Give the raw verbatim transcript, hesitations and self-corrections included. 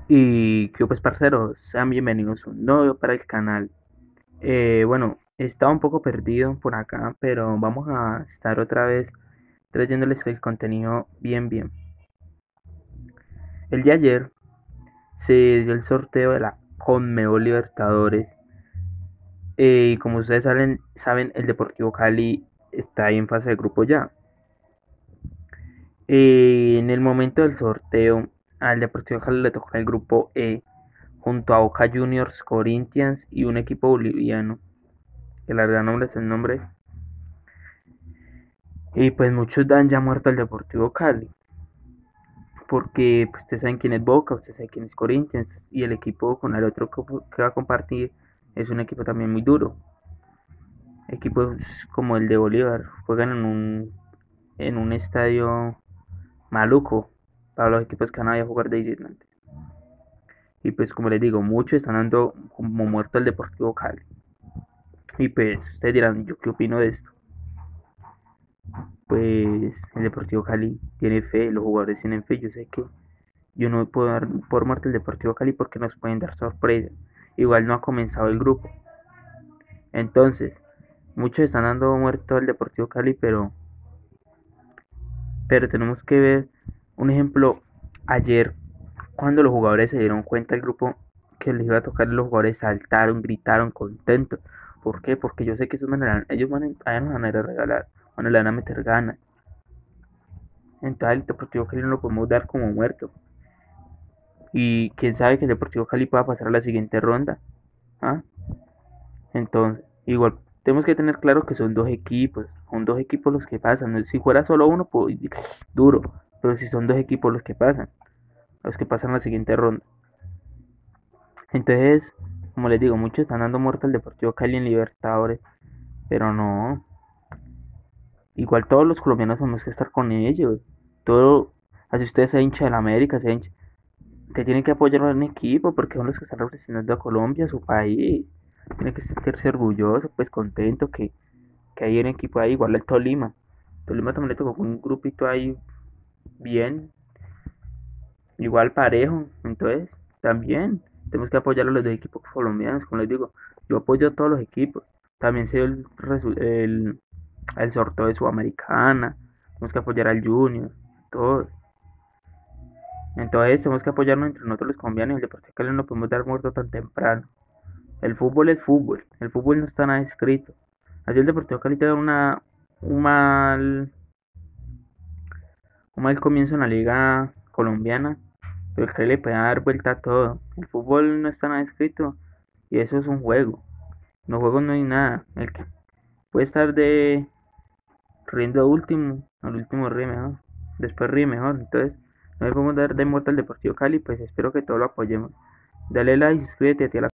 Y que pues parceros, sean bienvenidos un nuevo para el canal. Eh, bueno, estaba un poco perdido por acá, pero vamos a estar otra vez trayéndoles el contenido bien bien. El día de ayer se dio el sorteo de la Conmebol Libertadores. Eh, y como ustedes saben, saben, el Deportivo Cali está ahí en fase de grupo ya. Eh, en el momento del sorteo, al Deportivo Cali le tocó el grupo E, junto a Boca Juniors, Corinthians y un equipo boliviano, que la verdad no me sé el nombre. Y pues muchos dan ya muerto al Deportivo Cali, porque pues, ustedes saben quién es Boca, ustedes saben quién es Corinthians, y el equipo con el otro que va a compartir es un equipo también muy duro. Equipos como el de Bolívar juegan en un, en un estadio maluco para los equipos que van a jugar de visitante. Y pues como les digo, muchos están dando como muerto al Deportivo Cali. Y pues ustedes dirán, ¿yo qué opino de esto? Pues el Deportivo Cali tiene fe, los jugadores tienen fe, yo sé que yo no puedo dar por muerto el Deportivo Cali porque nos pueden dar sorpresa. Igual no ha comenzado el grupo. Entonces, muchos están dando muerto al Deportivo Cali, pero, pero tenemos que ver un ejemplo. Ayer, cuando los jugadores se dieron cuenta del grupo que les iba a tocar, los jugadores saltaron, gritaron, contentos. ¿Por qué? Porque yo sé que esos van a, ellos van a, allá nos van a ir a regalar, van a le van a meter ganas. Entonces el Deportivo Cali no lo podemos dar como muerto. Y quién sabe que el Deportivo Cali pueda pasar a la siguiente ronda. ¿Ah? Entonces, igual tenemos que tener claro que son dos equipos. Son dos equipos los que pasan. Si fuera solo uno, pues duro. Pero si son dos equipos los que pasan. Los que pasan a la siguiente ronda. Entonces, como les digo, muchos están dando muerto al Deportivo Cali en Libertadores. Pero no. Igual todos los colombianos tenemos que estar con ellos. Todo, así usted sea hincha de la América, sea hincha, te tienen que apoyar en un equipo porque son los que están representando a Colombia, a su país. Tiene que sentirse orgulloso, pues contento que, que hay un equipo ahí, igual el Tolima. Tolima también le tocó con un grupito ahí bien, igual parejo. Entonces, también tenemos que apoyar a los dos equipos colombianos, como les digo. Yo apoyo a todos los equipos. También se dio el, el, el sorteo de Sudamericana. Tenemos que apoyar al Junior, todos. Entonces tenemos que apoyarnos entre nosotros los colombianos. El Deportivo Cali no podemos dar muerto tan temprano. El fútbol es fútbol. El fútbol no está nada escrito. Así el Deportivo Cali tiene una, un mal, un mal comienzo en la liga colombiana. Pero el Cali le puede dar vuelta a todo. El fútbol no está nada escrito. Y eso es un juego. En los juegos no hay nada. El que puede estar de riendo último. Al último ríe mejor. Después ríe mejor. Entonces no le podemos dar de muerto al Deportivo Cali. Pues espero que todos lo apoyemos. Dale like, suscríbete a ti a la